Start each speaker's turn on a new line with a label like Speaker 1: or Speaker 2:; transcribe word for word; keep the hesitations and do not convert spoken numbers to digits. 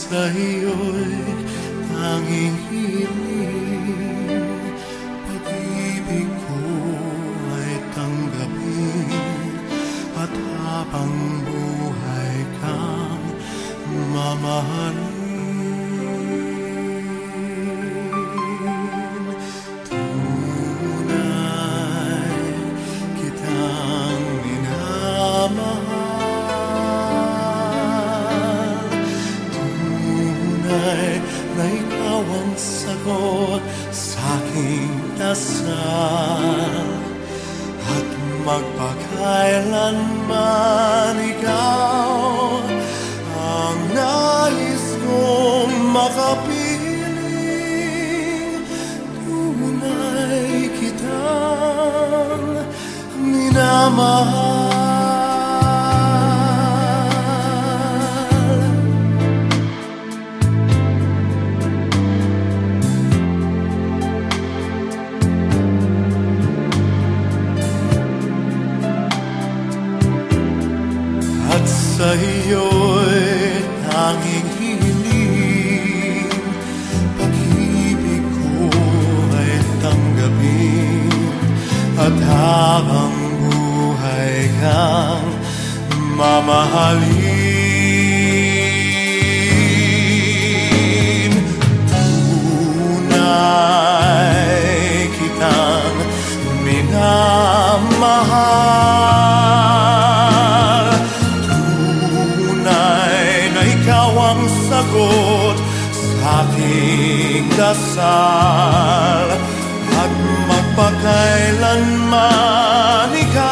Speaker 1: sa iyo'y tanging hiling, pag-ibig ko ay tanggapin, at habang buhay kang mamahalin. Tunay kitang minamahal, tunay na ikaw ang sagot sa aking dasal, at magpakailanman ikaw ang nais kong makapiling. Tunay kitang minamahal. At sa iyo'y tanging hiling, pag-ibig ko ay tanggapin, at habang buhay kang mamahalin. Tunay kitang minamahal, ang sagot sa aking dasal, at magpakailanman ikaw